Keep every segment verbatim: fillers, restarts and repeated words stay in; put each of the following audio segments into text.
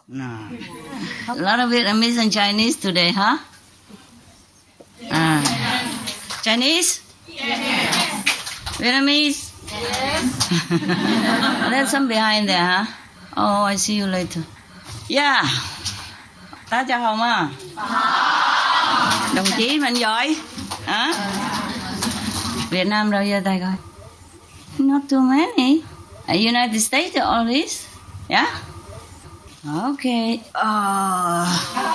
No. A lot of Vietnamese and Chinese today, huh? Ah. Chinese? Yes. Vietnamese? Yes. There's some behind there, huh? Oh, I see you later. Yeah. Ta chào Hồng à? Đồng chí mạnh giỏi. Hả? Việt Nam đâu giờ tay coi. Not too many. Ở United States all this? Yeah? Okay. Oh.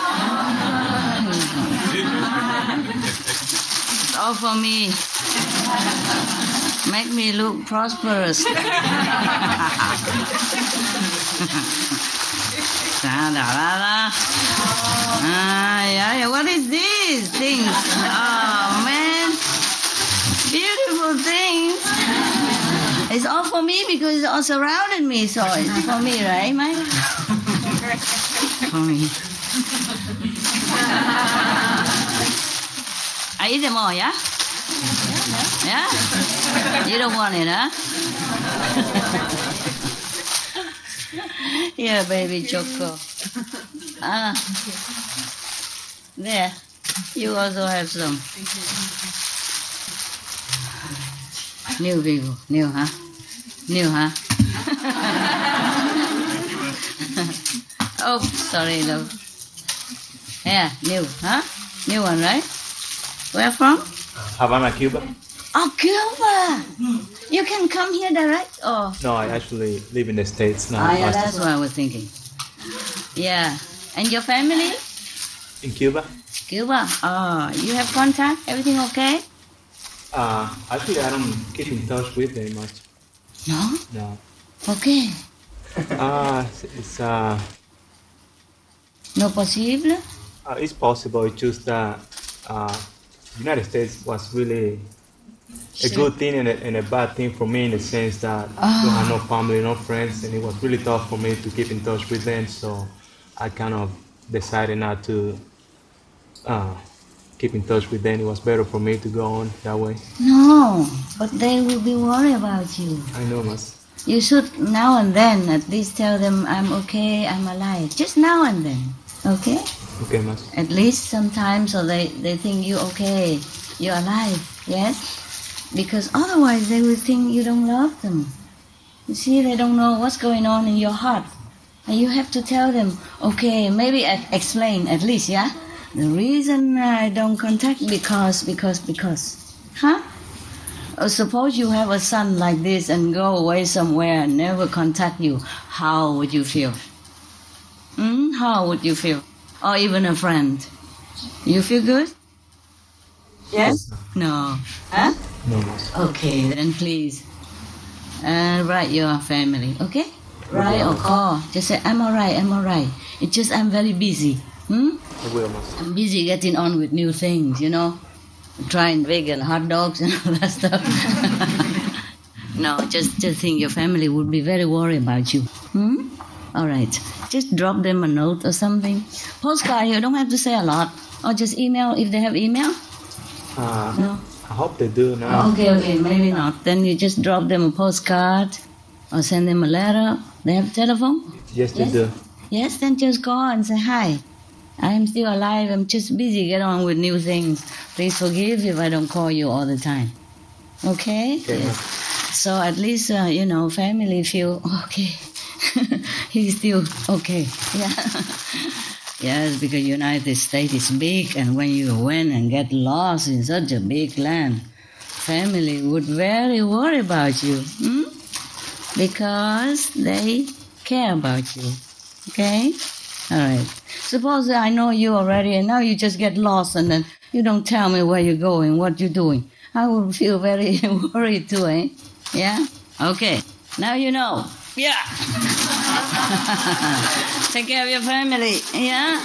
It's all for me. Make me look prosperous. Da, da, da, da. Ah, yeah, yeah. What is this things? Oh man, beautiful things. It's all for me because it's all surrounded me, so it's for me, right, Mike? For me. I eat them all, yeah? Yeah? You don't want it, huh? Yeah, baby Choco. Ah. There. You also have some. New people. New, huh? New, huh? Oh, sorry, love. Yeah, new, huh? New one, right? Where from? Havana, Cuba. Oh, Cuba! You can come here direct? Oh. No, I actually live in the States now. Ah, yeah, that's what I was thinking. Yeah. And your family? In Cuba? Cuba. Oh, you have contact? Everything okay? Uh, actually, I don't keep in touch with them much. No? No. Okay. Uh, it's, it's, uh, No possible? uh, it's possible. It's just that uh, United States was really a good thing and a, and a bad thing for me in the sense that Oh. I don't have no family, no friends, and it was really tough for me to keep in touch with them. So I kind of decided not to uh, keep in touch with them. It was better for me to go on that way. No, but they will be worried about you. I know, mas. You should now and then at least tell them, I'm okay, I'm alive. Just now and then, okay? Okay, mas. At least sometimes so they, they think you okay, you're alive, yes? Because otherwise they will think you don't love them. You see, they don't know what's going on in your heart. And you have to tell them, okay, maybe e- explain at least, yeah? The reason I don't contact because, because, because. Huh? Or suppose you have a son like this and go away somewhere and never contact you. How would you feel? Hmm? How would you feel? Or even a friend. You feel good? Yes? No. Huh? No, mas. Okay, then please uh, write your family, okay? Write or call. Just say, I'm alright, I'm alright. It's just I'm very busy. Hmm? I will, mas. I'm busy getting on with new things, you know? Trying vegan hot dogs and all that stuff. No, just, just think your family would be very worried about you. Hmm? Alright. Just drop them a note or something. Postcard, you don't have to say a lot. Or just email if they have email. Uh, No? I hope they do now. Okay, okay, maybe not. Then you just drop them a postcard or send them a letter. They have telephone? Yes, they Yes. do. Yes, then just call and say, hi, I'm still alive. I'm just busy. Get on with new things. Please forgive if I don't call you all the time. Okay? Okay, Yes. So at least, uh, you know, family feel, okay, he's still okay. Yeah. Yes, because United States is big, and when you went and get lost in such a big land, family would very worry about you, hmm? Because they care about you. Okay? All right. Suppose I know you already, and now you just get lost, and then you don't tell me where you're going, what you're doing. I would feel very worried too, eh? Yeah? Okay. Now you know. Yeah. Take care of your family. Yeah?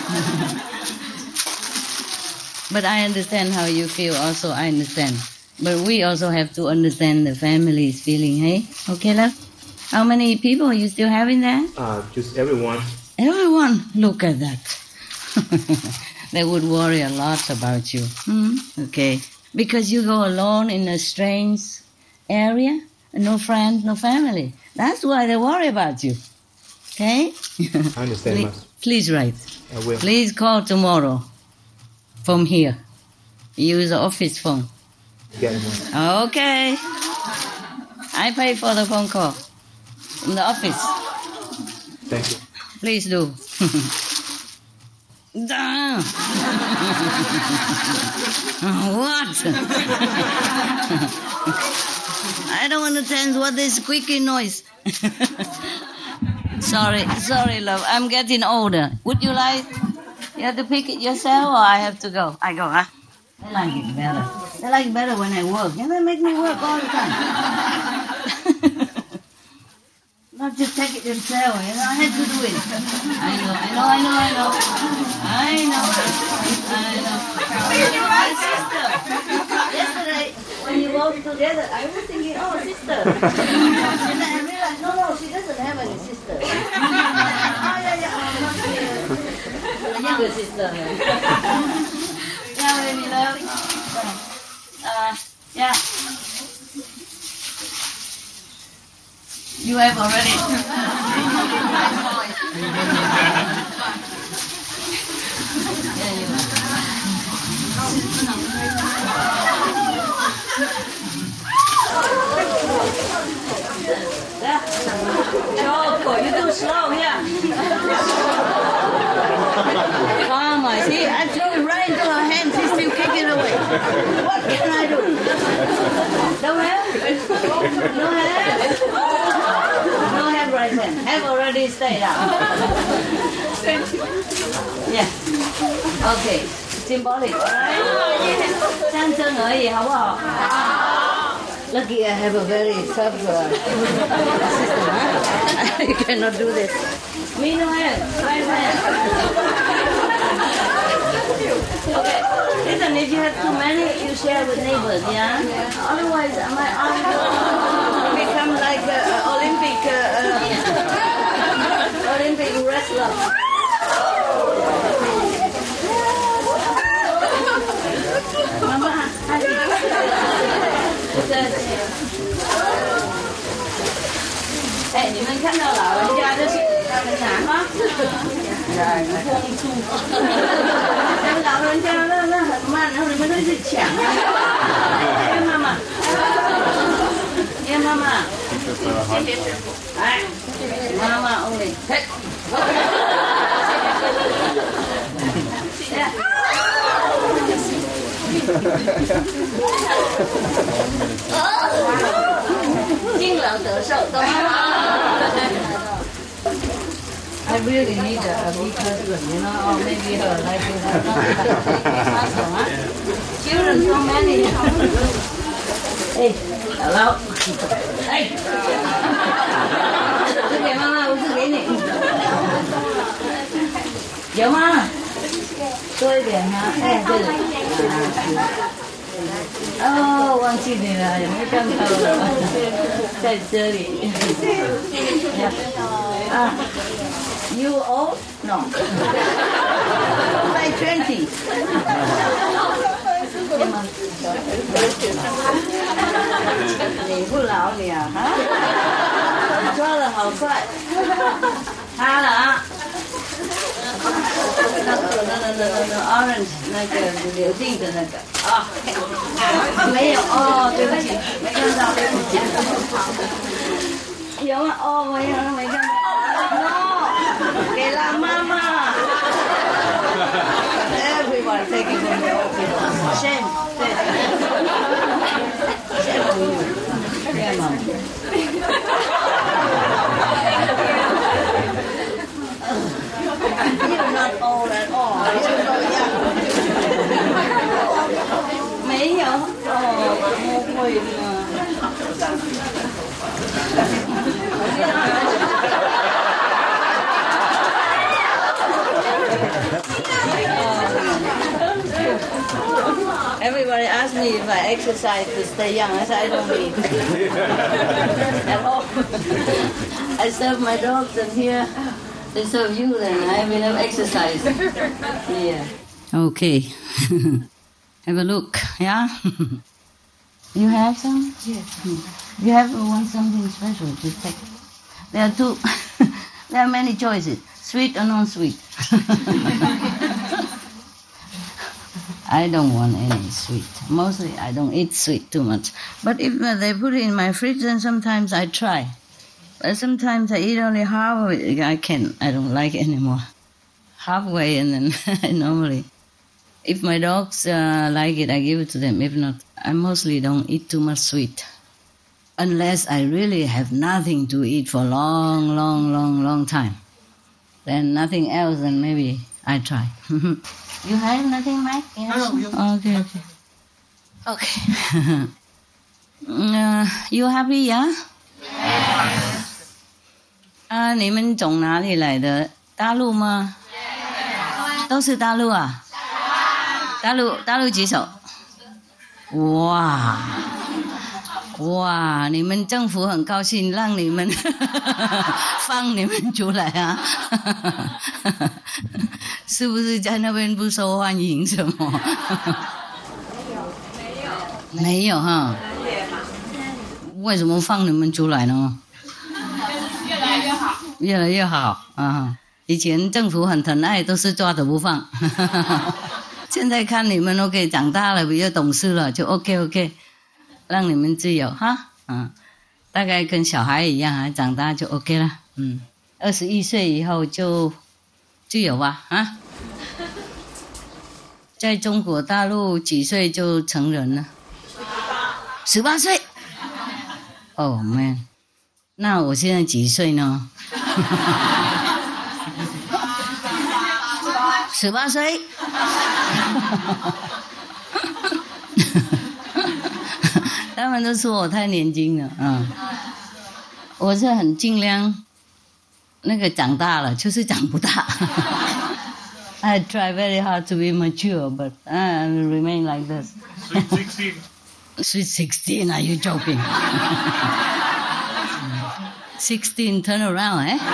But I understand how you feel also. I understand. But we also have to understand the family's feeling, hey? Okay, love? How many people are you still having there? Uh, just everyone. Everyone. Look at that. They would worry a lot about you. Hmm? Okay. Because you go alone in a strange area, no friends, no family. That's why they worry about you. Okay? I understand, please, Master. please write. I will. Please call tomorrow from here. Use the office phone. Get it, Master. Okay. I pay for the phone call in the office. Thank you. Please do. Da. What? I don't understand what this squeaky noise. Sorry, sorry, love. I'm getting older. Would you like? You have to pick it yourself, or I have to go? I go, huh? I like it better. I like it better when I work. You know, they make me work all the time. Not just take it themselves, you know, I had to do it. I know, I know, I know, I know. I know, I know. My sister, yesterday, when we walked together, I was thinking, oh, sister. And then I realized, no, no, she doesn't have any sister. Oh, yeah, yeah, oh, not the younger sister. Yeah, baby love. Uh, yeah. You have already. Yeah, you have. Yeah. Choco, you do slow here. Come on, see, I threw it right into her hand. She's still kicking away. What can I do? Don't have? No have? No have right hand. Have already stayed out. Yeah. Okay. Symbolic, alright? 象征而已，好不好？ Lucky I have a very tough uh, system, huh? I cannot do this. Me no hand, right hand. Okay, listen, if you have too many, you share with neighbors, yeah? Otherwise, my arm will become like an Olympic, uh, uh, Olympic wrestler. Mama,哎，你们看到老人家就是他们拿吗？他们老人家那那很慢，然后你们都去抢。哎，妈妈，哎，妈妈，哎，妈妈 only， 嘿，敬老得寿，懂吗？ I really need a, a big husband, you know, or maybe her like you have not a big husband, huh? Children so many. Hey, hello. Hey. 这给妈妈，我是给你。有吗？多一点吗？哎，对了。哦，忘记你了，有没有看到了？在这里。啊。 You old? No. Like twenty. 你不老你啊？啊？抓得好快。他了啊。那个那个那个那个 orange 那个柳定的那个啊，没有哦，对不起，没看到，对不起。有吗？哦，没有，没看到。No. 给了妈妈 Everyone taking from the old people. Shame. Shame on you. Yeah, Mom. You're not old at all. You're so young. 没有哦，不会呢。 Everybody asks me if I exercise to stay young. I said I don't need at all. I serve my dogs, and here they serve you. Then I have enough exercise. Yeah. Okay. Have a look. Yeah. You have some? Yes. You have want something special to take. There are two. There are many choices, sweet or non-sweet. I don't want any sweet. Mostly I don't eat sweet too much. But if uh, they put it in my fridge, then sometimes I try. But sometimes I eat only half of it. I can. I don't like it anymore. Halfway, and then I normally, if my dogs uh, like it, I give it to them. If not, I mostly don't eat too much sweet. Unless I really have nothing to eat for a long, long, long, long time. Then nothing else, then maybe I try. You have nothing, Mike? Yes? No, okay, okay. Okay. uh, you happy, yeah? Yes. 啊，你们从哪里来的？大陆吗？ Yes. 都是大陆啊？大陆，大陆举手。哇，哇，你们政府很高兴让你们放你们出来啊。是不是在那边不受欢迎什么？没有，没有哈。为什么放你们出来呢？越来越好，越来越好啊！以前政府很疼爱，都是抓着不放。现在看你们 OK， 长大了比较懂事了，就 OK OK， 让你们自由哈。嗯，大概跟小孩一样啊，长大就 OK 了。嗯，二十一岁以后就自由吧啊。在中国大陆几岁就成人了？十八岁。Oh man， 那我现在几岁呢？十八岁。他们都说我太年轻了，嗯，我是很尽量那个长大了，就是长不大。I try very hard to be mature, but I remain like this. Sweet sixteen. Sweet sixteen, are you joking? sixteen, turn around, eh?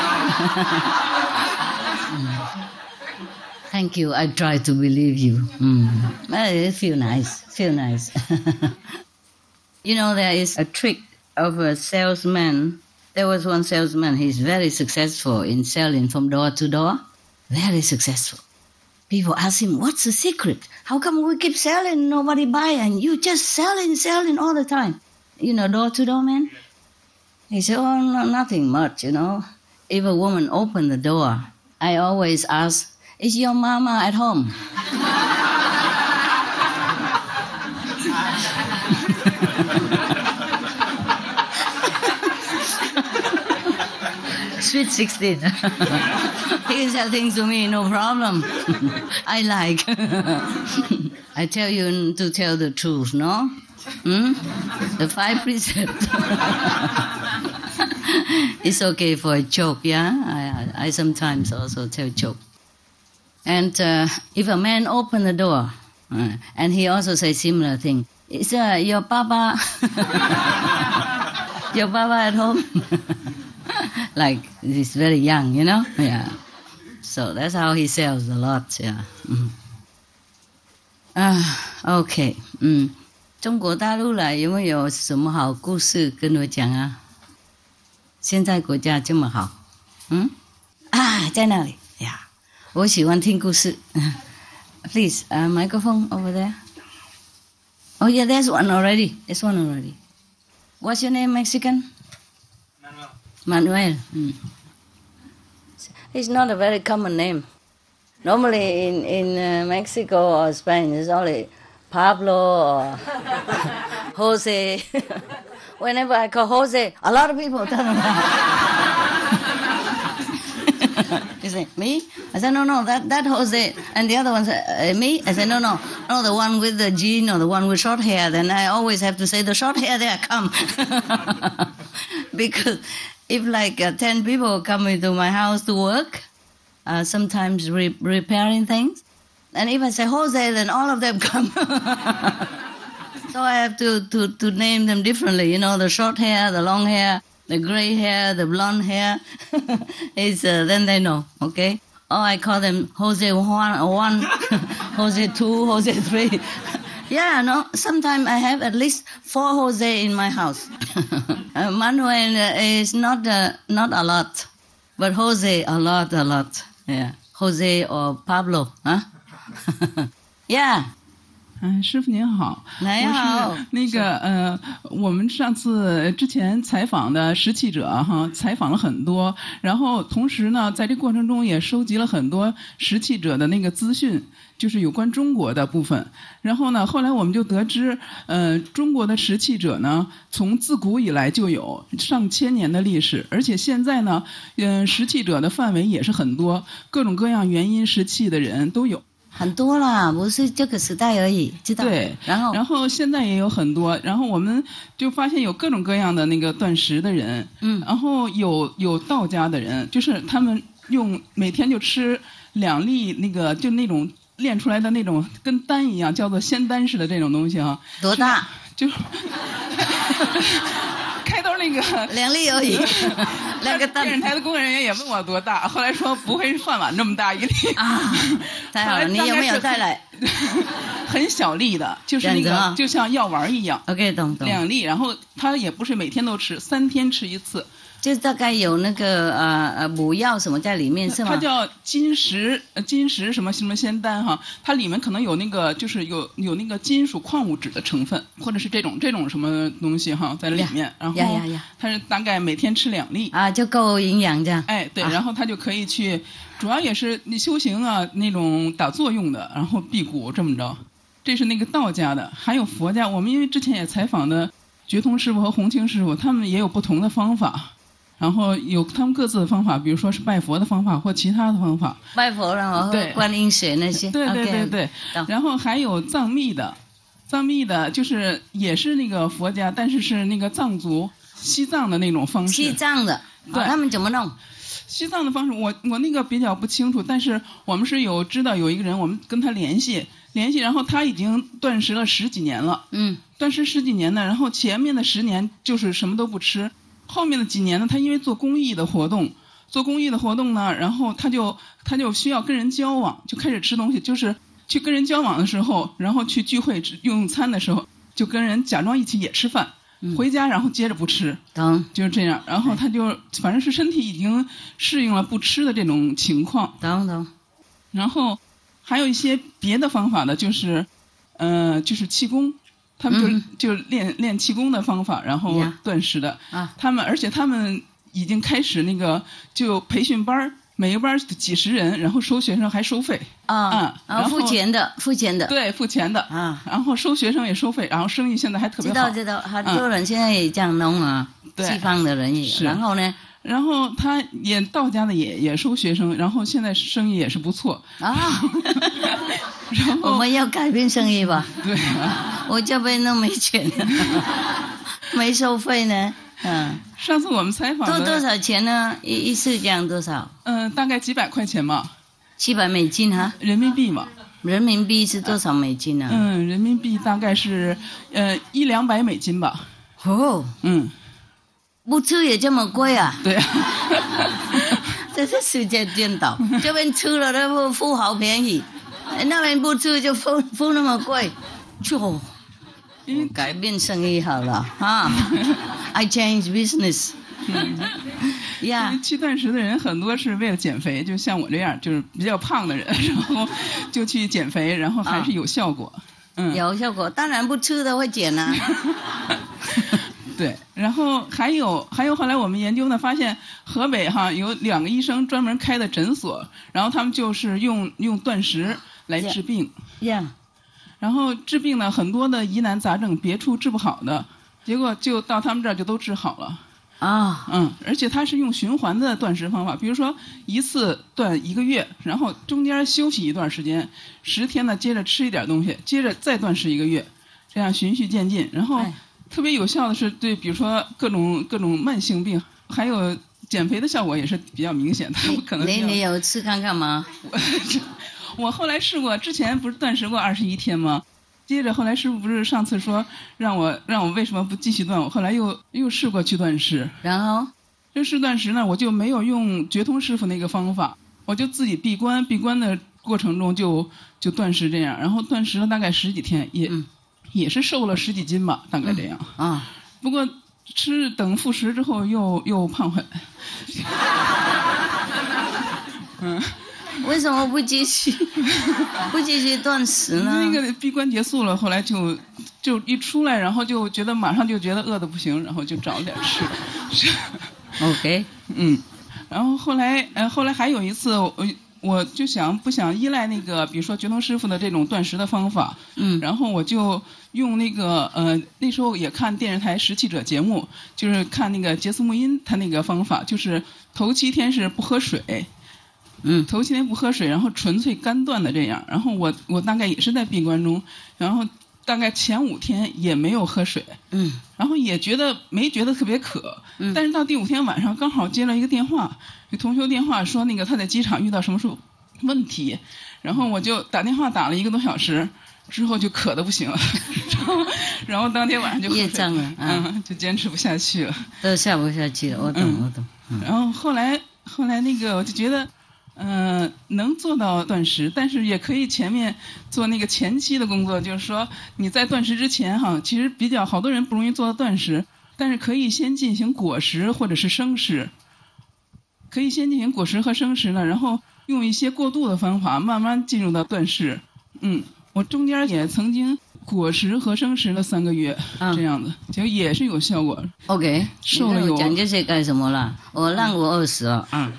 Thank you, I try to believe you. Mm. It feel nice, feel nice. You know, there is a trick of a salesman. There was one salesman, he's very successful in selling from door to door. Very successful. People ask him, what's the secret? How come we keep selling, nobody buy, and you just selling, selling all the time? You know, door to door, man? He said, oh, no, nothing much, you know. If a woman opened the door, I always ask, is your mama at home? Sweet sixteen. He can sell things to me, no problem. I like. I tell you to tell the truth, no? Hmm? The five precepts. It's okay for a joke, yeah? I, I sometimes also tell joke. And uh, if a man open the door, uh, and he also say similar thing, is uh, your papa, your papa at home? Like, he's very young, you know? Yeah. So that's how he sells a lot, yeah. Mm. Ah, okay. 嗯，中国大陆来有没有什么好故事跟我讲啊？现在国家这么好，嗯？啊，在那里呀，我喜欢听故事。Please, a microphone over there. Oh yeah, there's one already. There's one already. What's your name, Mexican? Manuel. Mm. It's not a very common name. Normally in, in uh, Mexico or Spain, it's only Pablo or Jose. Whenever I call Jose, a lot of people turn around. You say, me? I said, no, no, that, that Jose. And the other one said, uh, me? I said, no, no, no, the one with the jean or the one with short hair. Then I always have to say, the short hair there, come. Because if like uh, ten people come into my house to work, uh, sometimes re- repairing things, and if I say Jose, then all of them come. So I have to, to, to name them differently. You know, the short hair, the long hair, the gray hair, the blonde hair. Is uh, then they know, okay? Or I call them Jose one, one Jose two, Jose three. Yeah, no. Sometimes I have at least four Jose in my house. uh, Manuel uh, is not uh, not a lot. But Jose, a lot, a lot. Yeah. Jose or Pablo, huh? Yeah. 嗯，师傅您好， 您好。 我是那个呃，我们上次之前采访的拾气者哈，采访了很多，然后同时呢，在这过程中也收集了很多拾气者的那个资讯，就是有关中国的部分。然后呢，后来我们就得知，呃，中国的拾气者呢，从自古以来就有上千年的历史，而且现在呢，嗯、呃，拾气者的范围也是很多，各种各样原因拾气的人都有。 很多啦，不是这个时代而已，知道？ 对， 然后然后现在也有很多，然后我们就发现有各种各样的那个断食的人， 嗯， 然后有有道家的人，就是他们用每天就吃两粒那个就那种炼出来的那种跟丹一样，叫做仙丹似的这种东西啊。 多大？ 就开头那个两粒而已。那个电视台的工作人员也问我多大，后来说不会是饭碗这么大一粒啊。太好了，你有没有带来？ 很小粒的，就是那个、啊、就像药丸一样。 OK， 懂懂。 两粒，然后它也不是每天都吃，三天吃一次。 就大概有那个呃呃补药什么在里面是吗？ 它叫金石呃金石什么什么仙丹哈，它里面可能有那个就是有有那个金属矿物质的成分，或者是这种这种什么东西哈在里面，然后它是大概每天吃两粒啊，就够营养这样。 哎，对，啊、然后它就可以去，主要也是你修行啊那种打坐用的，然后辟谷这么着。这是那个道家的，还有佛家。我们因为之前也采访的觉通师傅和洪清师傅，他们也有不同的方法。然后有他们各自的方法，比如说是拜佛的方法或其他的方法。 拜佛然后观音水那些。 对对对对。Okay, 然后还有藏密的，藏密的就是也是那个佛家，但是是那个藏族西藏的那种方式。 西藏的， 对、 哦，他们怎么弄？ 西藏的方式，我我那个比较不清楚，但是我们是有知道有一个人，我们跟他联系联系，然后他已经断食了十几年了。 嗯。 断食十几年呢，然后前面的十年就是什么都不吃。后面的几年呢，他因为做公益的活动，做公益的活动呢，然后他就他就需要跟人交往，就开始吃东西，就是去跟人交往的时候，然后去聚会用餐的时候，就跟人假装一起也吃饭， 嗯、 回家然后接着不吃， 懂， 就是这样，然后他就反正是身体已经适应了不吃的这种情况， 懂懂。 然后还有一些别的方法的，就是呃，就是气功。他们就、嗯、就练练气功的方法，然后断食的。 啊， 他们而且他们已经开始那个就培训班，每个班几十人，然后收学生还收费。 啊， 嗯， 然后付钱的，付钱的。 对，付钱的。 啊， 然后收学生也收费，然后生意现在还特别好。 知道知道，很多人现在也这样弄啊， 对、 嗯，西方的人也。 是。 然后呢？ 然后他也道家的也也收学生，然后现在生意也是不错啊。 然后我们要改变生意吧？ 对啊， 我这边都没钱，没收费呢。嗯， 上次我们采访的多多少钱呢？一一次这样多少？ 嗯、呃，大概几百块钱嘛。 七百美金哈？ 人民币嘛。 人民币是多少美金呢？ 嗯，人民币大概是呃一两百美金吧。 哦， 嗯。 不吃也这么贵啊？ 对啊， 这是世界颠倒。这边吃了都付好便宜，那边不吃就付付那么贵，就改变生意好了啊。I change business。呀， 去断食的人很多是为了减肥，就像我这样，就是比较胖的人，然后就去减肥，然后还是有效果。啊、嗯， 有效果，当然不吃的会减啊。 对，然后还有还有后来我们研究呢，发现河北哈有两个医生专门开的诊所，然后他们就是用用断食来治病。 Yeah. 然后治病呢，很多的疑难杂症别处治不好的，结果就到他们这儿就都治好了。 啊， 嗯，而且他是用循环的断食方法，比如说一次断一个月，然后中间休息一段时间，十天呢接着吃一点东西，接着再断食一个月，这样循序渐进，然后。哎，特别有效的是对，比如说各种各种慢性病，还有减肥的效果也是比较明显。他们可能你你有吃看看吗？ 我我后来试过，之前不是断食过二十一天吗？接着后来师傅不是上次说让我让我为什么不继续断？我后来又又试过去断食， 然后这试断食呢，我就没有用觉通师傅那个方法，我就自己闭关，闭关的过程中就就断食这样，然后断食了大概十几天也。嗯，也是瘦了十几斤吧，大概这样。 嗯、啊， 不过吃等复食之后又又胖回来。 嗯， 为什么不继续不继续断食呢？ 那个闭关结束了，后来就就一出来，然后就觉得马上就觉得饿得不行，然后就找点吃。 OK， 嗯，然后后来呃后来还有一次我。我就想不想依赖那个，比如说觉通师傅的这种断食的方法， 嗯， 然后我就用那个呃那时候也看电视台食气者节目，就是看那个杰斯穆因他那个方法，就是头七天是不喝水， 嗯， 头七天不喝水，然后纯粹干断的这样，然后我我大概也是在闭关中，然后大概前五天也没有喝水， 嗯， 然后也觉得没觉得特别渴， 嗯， 但是到第五天晚上刚好接了一个电话，有同学电话说那个他在机场遇到什么事问题，然后我就打电话打了一个多小时，之后就渴得不行了，然后然后当天晚上就喝水业障了， 嗯，嗯，就坚持不下去了， 都下不下去了，我懂、嗯、我懂、嗯。 然后后来后来那个我就觉得。嗯、呃，能做到断食，但是也可以前面做那个前期的工作，就是说你在断食之前哈，其实比较好多人不容易做到断食，但是可以先进行果食或者是生食，可以先进行果食和生食呢，然后用一些过渡的方法慢慢进入到断食。嗯，我中间也曾经果食和生食了三个月，嗯、这样的，就也是有效果。 OK， 瘦了有。 讲这些干什么了？我让我饿死了。嗯。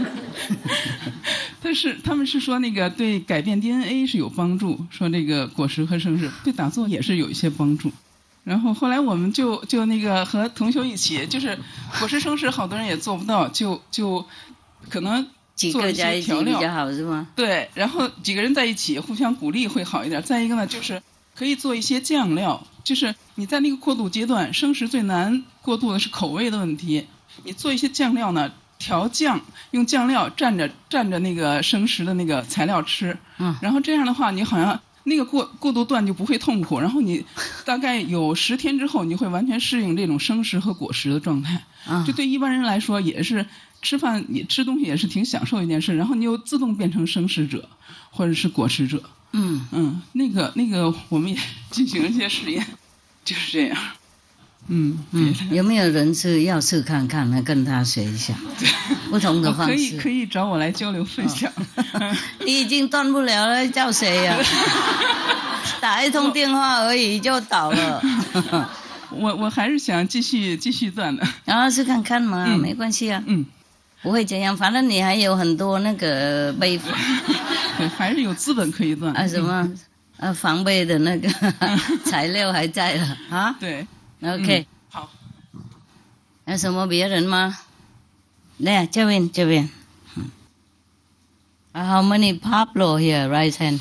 但是他们是说那个对改变 D N A 是有帮助，说这个果食和生食对打坐也是有一些帮助。然后后来我们就就那个和同修一起，就是果食生食好多人也做不到，就就可能做一些调料比较好是吗？ 对，然后几个人在一起互相鼓励会好一点。再一个呢，就是可以做一些酱料，就是你在那个过渡阶段，生食最难过渡的是口味的问题，你做一些酱料呢。调酱，用酱料蘸着蘸着那个生食的那个材料吃， 嗯， 然后这样的话，你好像那个过过渡段就不会痛苦，然后你大概有十天之后，你会完全适应这种生食和果食的状态， 嗯， 就对一般人来说也是吃饭也吃东西也是挺享受一件事，然后你又自动变成生食者或者是果食者， 嗯嗯，那个那个我们也进行了一些实验，就是这样。嗯嗯，有没有人是要试看看呢？跟他学一下不同的方式。 可以可以找我来交流分享。 哦、你已经断不了了，叫谁呀、啊？打一通电话而已就倒了。 我我还是想继续继续断的。 然后试看看嘛、嗯，没关系啊。 嗯， 不会这样，反正你还有很多那个备份。 对，还是有资本可以断。 啊什么？啊防备的那个材料还在了啊？ 对。 OK，、嗯、 好。 有什么别人吗？来，这边这边。How many Pablo here? Right hand.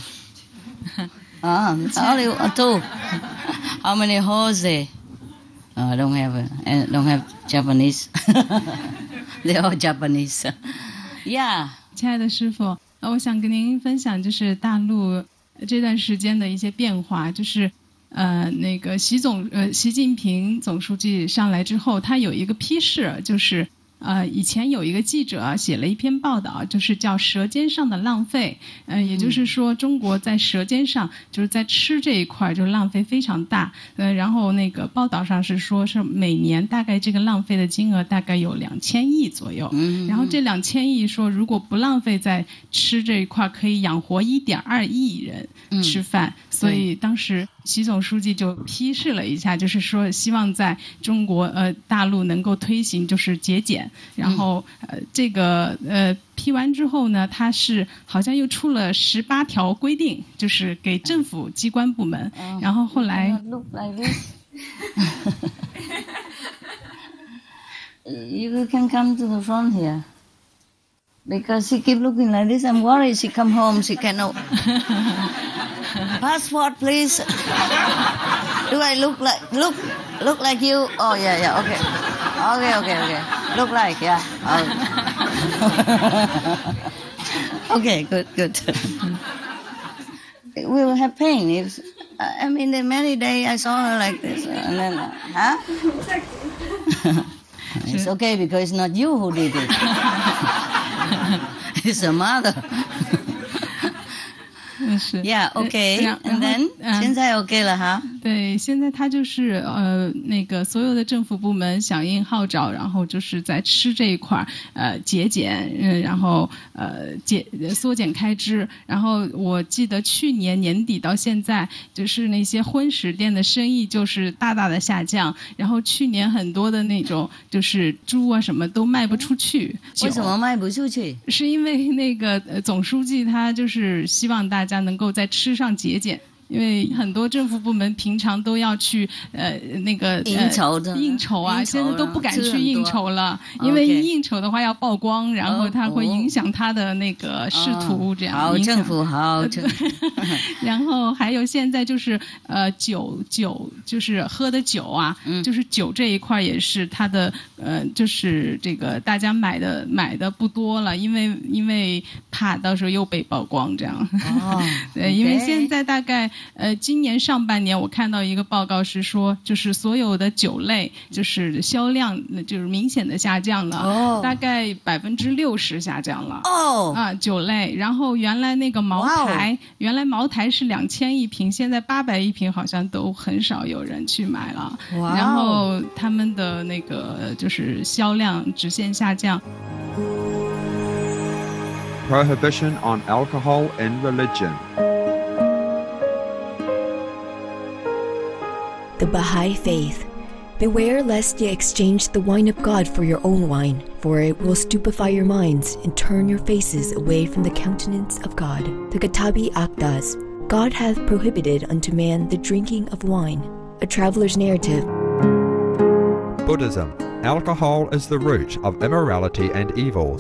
Ah, only two. How many Jose? Oh, don't have, uh, don't have Japanese. They're all Japanese. Yeah. 亲爱的师父，我想跟您分享就是大陆这段时间的一些变化，就是。呃，那个习总呃，习近平总书记上来之后，他有一个批示，就是呃，以前有一个记者写了一篇报道，就是叫《舌尖上的浪费》，呃，也就是说中国在舌尖上，就是在吃这一块就是浪费非常大，呃，然后那个报道上是说是每年大概这个浪费的金额大概有两千亿左右， 嗯， 然后这两千亿说如果不浪费在吃这一块，可以养活一点二亿人吃饭，嗯，所以当时。习总书记就批示了一下，就是说希望在中国呃大陆能够推行就是节俭，然后呃这个呃批完之后呢，他是好像又出了十八条规定，就是给政府机关部门，嗯，然后后来。 Look like this. You can come to the front here. Because she keep looking like this, I'm worried she come home, she cannot. Passport, please. Do I look like look look like you? Oh yeah, yeah. Okay, okay, okay, okay. Look like yeah. Oh. Okay, good, good. We will have pain. If I mean, the many days I saw her like this, and then, huh? It's okay because it's not you who did it. It's the mother. Yeah, okay. And then 现在 OK 了哈。 对，现在他就是呃，那个所有的政府部门响应号召，然后就是在吃这一块呃节俭，嗯，然后呃减缩减开支。然后我记得去年年底到现在，就是那些荤食店的生意就是大大的下降。然后去年很多的那种就是猪啊什么都卖不出去。 为什么卖不出去？ 是因为那个呃总书记他就是希望大家能够在吃上节俭。因为很多政府部门平常都要去呃那个、呃、 应酬的应酬啊， 应酬现在都不敢去应酬了，因为一应酬的话要曝光，然后它会影响他的那个仕途，这样。 哦、好政府，好政府。 然后还有现在就是呃酒酒就是喝的酒啊，嗯、就是酒这一块也是它的呃就是这个大家买的买的不多了，因为因为怕到时候又被曝光这样。 哦， 对，因为现在大概。呃，今年上半年我看到一个报告是说，就是所有的酒类就是销量就是明显的下降了，哦、大概百分之六十下降了。 哦， 啊，酒类，然后原来那个茅台，哦、原来茅台是两千一瓶，现在八百一瓶，好像都很少有人去买了。哇、哦！然后他们的那个就是销量直线下降。 Prohibition on alcohol in religion.The Baha'i Faith. Beware lest ye exchange the wine of God for your own wine, for it will stupefy your minds and turn your faces away from the countenance of God. The Kitabi Aqdas. God hath prohibited unto man the drinking of wine. A traveler's narrative. Buddhism. Alcohol is the root of immorality and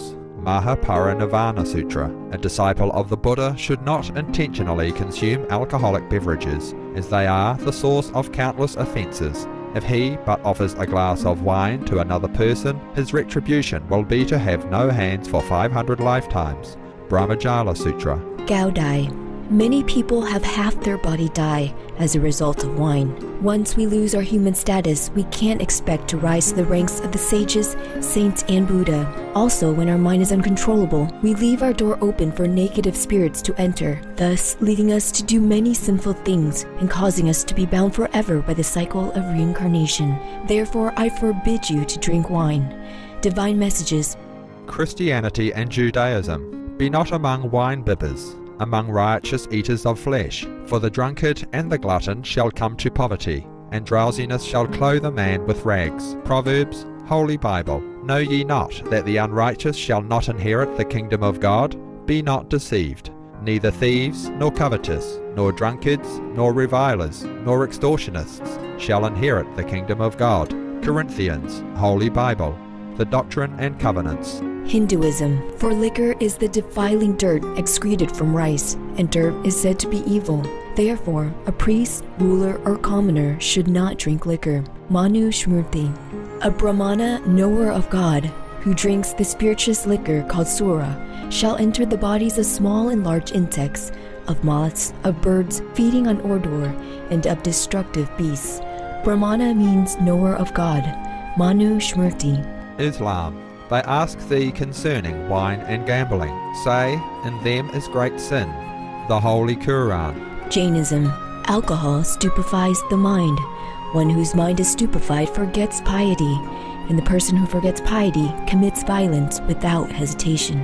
evils.Mahaparinirvana Sutra. A disciple of the Buddha should not intentionally consume alcoholic beverages, as they are the source of countless offences. If he but offers a glass of wine to another person, his retribution will be to have no hands for five hundred lifetimes. Brahmajala Sutra. Gaudai. Many people have half their body die as a result of wine. Once we lose our human status, we can't expect to rise to the ranks of the sages, saints, and Buddha. Also, when our mind is uncontrollable, we leave our door open for negative spirits to enter, thus leading us to do many sinful things and causing us to be bound forever by the cycle of reincarnation. Therefore, I forbid you to drink wine. Divine Messages. Christianity and Judaism. Be not among wine bibbers.Among righteous eaters of flesh, for the drunkard and the glutton shall come to poverty, and drowsiness shall clothe a man with rags. Proverbs, Holy Bible. Know ye not that the unrighteous shall not inherit the kingdom of God? Be not deceived. Neither thieves, nor covetous, nor drunkards, nor revilers, nor extortionists shall inherit the kingdom of God. Corinthians, Holy Bible. The Doctrine and Covenants. Hinduism. For liquor is the defiling dirt excreted from rice, and dirt is said to be evil. Therefore, a priest, ruler, or commoner should not drink liquor. Manu Smriti. A Brahmana, knower of God, who drinks the spirituous liquor called sura, shall enter the bodies of small and large insects, of moths, of birds feeding on ordure, and of destructive beasts. Brahmana means knower of God. Manu Smriti. Islam. They ask thee concerning wine and gambling. Say, in them is great sin. The Holy Quran. Jainism. Alcohol stupefies the mind. One whose mind is stupefied forgets piety, and the person who forgets piety commits violence without hesitation.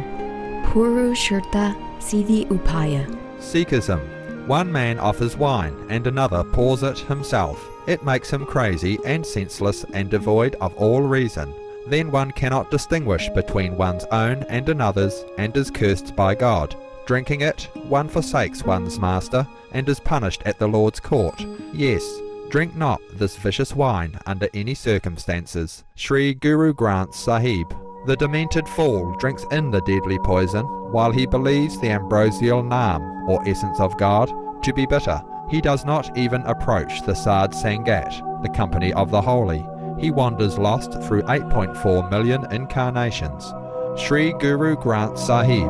Purushurta Siddhi Upaya. Sikhism. One man offers wine, and another pours it himself. It makes him crazy and senseless and devoid of all reason. Then one cannot distinguish between one's own and another's, and is cursed by God. Drinking it, one forsakes one's master, and is punished at the Lord's court. Yes, drink not this vicious wine under any circumstances. Sri Guru Granth Sahib. The demented fool drinks in the deadly poison, while he believes the ambrosial Naam, or essence of God, to be bitter. He does not even approach the Sad Sangat, the company of the holy. He wanders lost through eight point four million incarnations. Sri Guru Granth Sahib.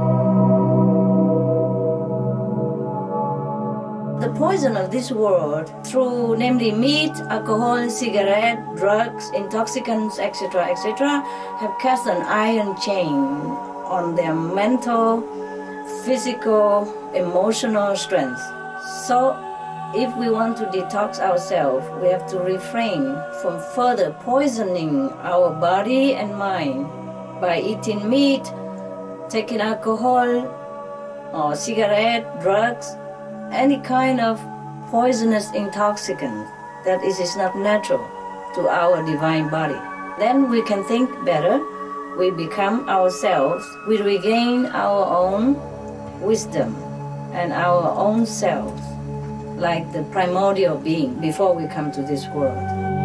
The poison of this world, through namely meat, alcohol, cigarette, drugs, intoxicants, et cetera, et cetera, have cast an iron chain on their mental, physical, emotional strength. So if we want to detox ourselves, we have to refrain from further poisoning our body and mind by eating meat, taking alcohol, or cigarette, drugs, any kind of poisonous intoxicant that is, is not natural to our divine body. Then we can think better, we become ourselves, we regain our own wisdom and our own selves, like the primordial being before we come to this world.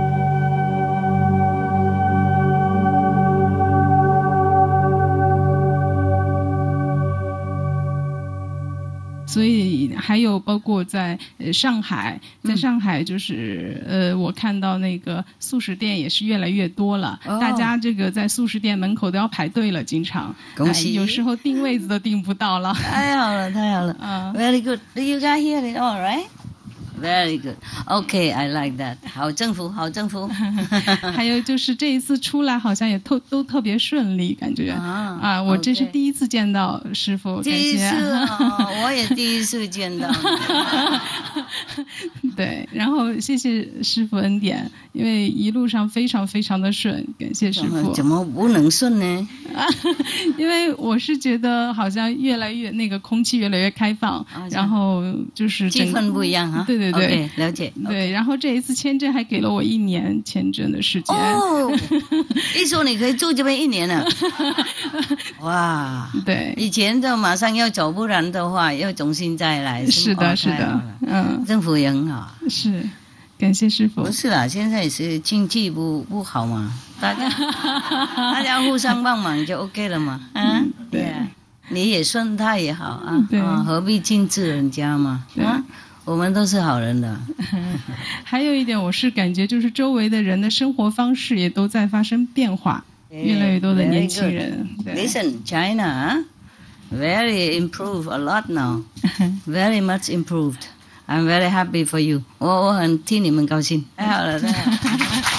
所以还有包括在呃上海，在上海就是、嗯、呃我看到那个素食店也是越来越多了，哦、大家这个在素食店门口都要排队了，经常， 恭喜、 呃，有时候订位子都订不到了。 太好了，太好了、uh, ，Very good. Do you guys hear it all right? Very good. Okay, I like that. 好政府，好政府。 还有就是这一次出来好像也特都特别顺利，感觉啊, 啊，我这是第一次见到师父， 第一次哦，我也第一次见到。 对，然后谢谢师父恩典，因为一路上非常非常的顺，感谢师父。 怎么不能顺呢？ 因为我是觉得好像越来越那个空气越来越开放，哦、然后就是气氛不一样哈。 对对对， okay, 了解。 对， okay. 然后这一次签证还给了我一年签证的时间。 哦，一说你可以住这边一年了。哇， 对， 以前就马上要走，不然的话要重新再来。 是的，是的，嗯， 政府也很好。 是，感谢师父。 不是啦，现在是经济不不好嘛，大家大家互相帮忙就 OK 了嘛。啊， 嗯、对、啊， 你也顺他也好啊， 对啊，何必禁止人家嘛？啊。我们都是好人的。 还有一点，我是感觉就是周围的人的生活方式也都在发生变化， yeah, 越来越多的年轻人。 Listen, China, very improved a lot now, very much improved. I'm very happy for you. 我我很替你们高兴。太好了，太好了。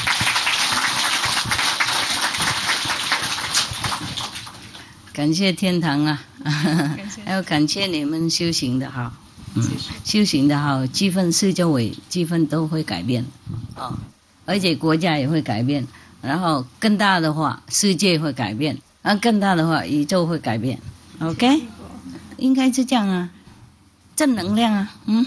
感谢天堂啊，还有感谢你们修行的好。嗯，修行的好，气氛四周围气氛都会改变，哦，而且国家也会改变，然后更大的话，世界会改变，然后更大的话，宇宙会改变 ，OK， 应该是这样啊，正能量啊，嗯，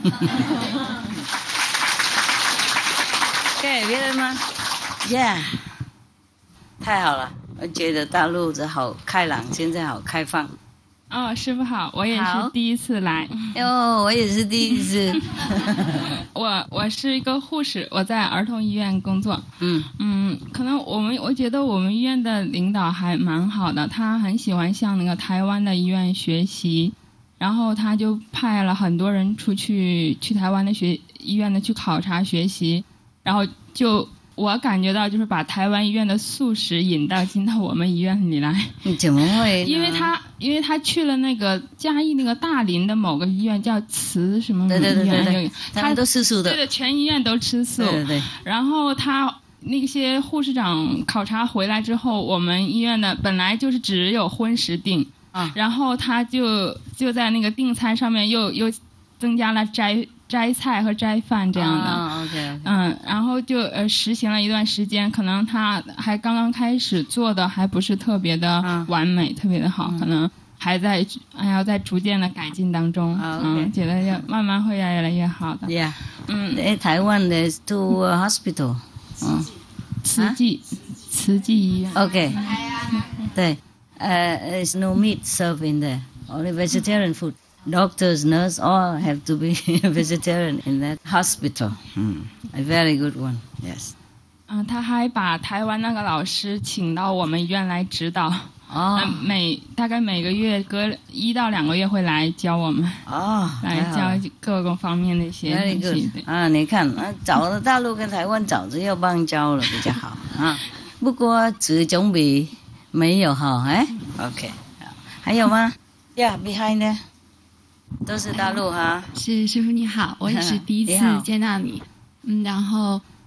对，别人吗 ？Yeah， 太好了，我觉得大陆这好开朗，现在好开放。 哦，师父好，我也是第一次来。 哟，我也是第一次。 我我是一个护士，我在儿童医院工作。 嗯嗯，可能我们我觉得我们医院的领导还蛮好的，他很喜欢向那个台湾的医院学习，然后他就派了很多人出去去台湾的学医院的去考察学习，然后就。我感觉到就是把台湾医院的素食引到进到我们医院里来。 你怎么会？ 因为他因为他去了那个嘉义那个大林的某个医院叫慈什么医院， 对对对对对，他们都吃素的， 对的，全医院都吃素。 对对对。 然后他那些护士长考察回来之后，我们医院的本来就是只有荤食订， 啊， 然后他就就在那个订餐上面又又增加了斋。斋菜和斋饭这样的， 啊 ，OK， okay. 嗯，然后就呃实行了一段时间，可能他还刚刚开始做的还不是特别的完美，嗯、特别的好，嗯、可能还在还要在逐渐的改进当中， 啊 okay. 嗯，觉得要慢慢会越来越好的。 Yeah， 嗯， 在台湾的 two hospital， 嗯， 慈济，慈济医院。 OK， 对，呃、uh, ，there's no meat served in there, only vegetarian food.Doctors, nurse, all have to be vegetarian in that hospital. Mm. A very good one, yes. 嗯，他还把台湾那个老师请到我们医院来指导。 哦、 oh. 每大概每个月隔一到两个月会来教我们。 哦、 oh, 来教各个方面的一些东西。 Very good. 啊，你看，啊，早的大陆跟台湾早就要帮教了，比较好啊。不过只总比没有好，哎 ，OK。还有吗 ？Yeah, behind there.都是大陆哈， 是师父你好，我也是第一次见到你，嗯，然后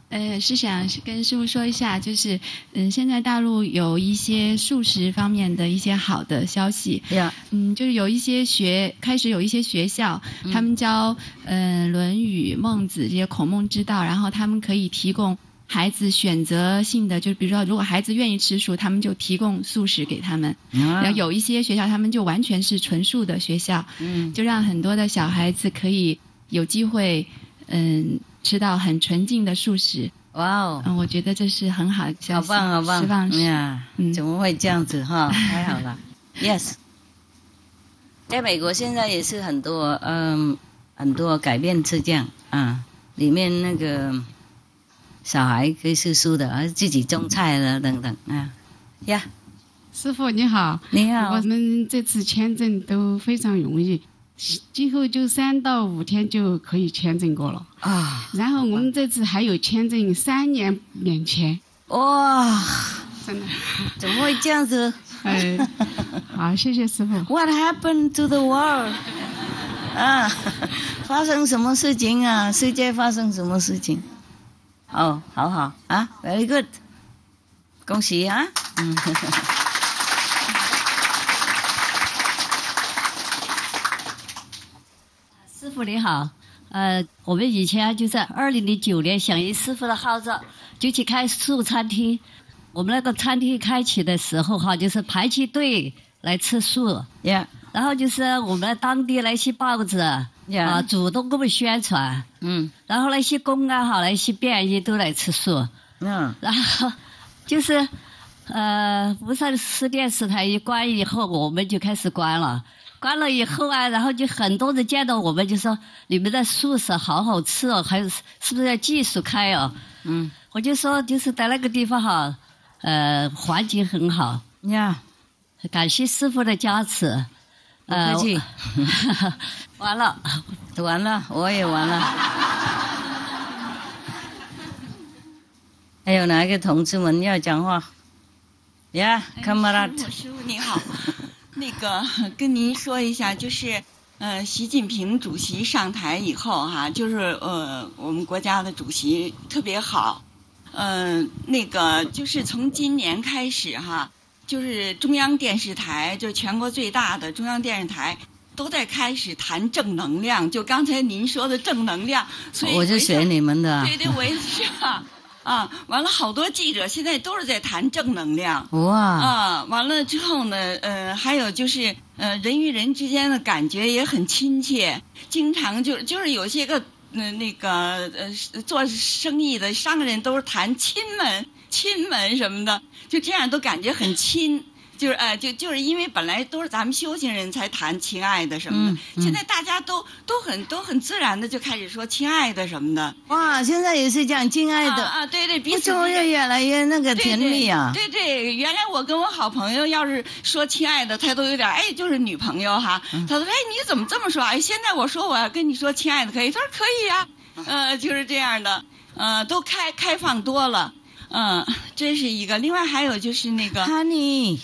呃，是想跟师父说一下，就是嗯，现在大陆有一些素食方面的一些好的消息。 Yeah. 嗯，就是有一些学开始有一些学校， 嗯他们教嗯《论语》《孟子》这些孔孟之道，然后他们可以提供孩子选择性的，就比如说，如果孩子愿意吃素，他们就提供素食给他们。然后有一些学校，他们就完全是纯素的学校， 嗯， 就让很多的小孩子可以有机会，嗯，吃到很纯净的素食。 哇哦， 嗯，我觉得这是很好的消好息， 棒好棒！ 希望是呀， 嗯怎么会这样子哈？太好了，yes。在美国现在也是很多嗯很多改变是这样啊，里面那个小孩可以吃素的，而自己种菜了等等啊，呀， 师傅你好， 你好， 我们这次签证都非常容易，今后就三到五天就可以签证过了啊。 然后我们这次还有签证三年免签， 哇， 真的， 怎么会这样子？ 哎，好，谢谢师傅。 What happened to the world？ 啊，发生什么事情啊？世界发生什么事情？哦，好好啊 ，very good， 恭喜啊！嗯。 师傅你好，呃，我们以前就在二零零九年响应师傅的号召，就去开素餐厅。我们那个餐厅开启的时候哈，就是排起队来吃素， yeah. 然后就是我们当地那些报纸啊、 yeah. 主动给我们宣传， 嗯， 然后那些公安哈、那些便衣都来吃素， 嗯， 然后就是呃，无线市电视台一关以后，我们就开始关了。关了以后啊，然后就很多人见到我们就说你们的素食好好吃哦，还有是不是要继续开哦？ 嗯， 我就说就是在那个地方哈，呃，环境很好呀， yeah. 感谢师傅的加持。 不客气。 呃、完了， 完了，我也完了。还有哪一个同志们要讲话？呀，卡马拉。 师傅你好。那个跟您说一下，就是呃，习近平主席上台以后哈、啊，就是呃，我们国家的主席特别好，嗯、呃，那个就是从今年开始哈，就是中央电视台，就全国最大的中央电视台，都在开始谈正能量，就刚才您说的正能量，所以我就学你们的。 对对，我也是啊。啊，完了，好多记者现在都是在谈正能量。 哇！ 啊，完了之后呢，呃，还有就是，呃，人与人之间的感觉也很亲切，经常就就是有些个，嗯、呃，那个呃，做生意的商人都是谈亲们、亲们什么的，就这样都感觉很亲。就是呃，就就是因为本来都是咱们修行人才谈亲爱的什么的，嗯嗯、现在大家都都很都很自然的就开始说亲爱的什么的。 哇，现在也是讲亲爱的啊啊，对对，彼此就会越来越那个甜蜜啊。 对 对, 对, 对，原来我跟我好朋友要是说亲爱的，他都有点哎，就是女朋友哈。嗯、他说哎，你怎么这么说？哎，现在我说我要跟你说亲爱的可以，他说可以呀、啊，呃，就是这样的，呃，都开开放多了。嗯，这是一个。另外还有就是那个 ，Honey，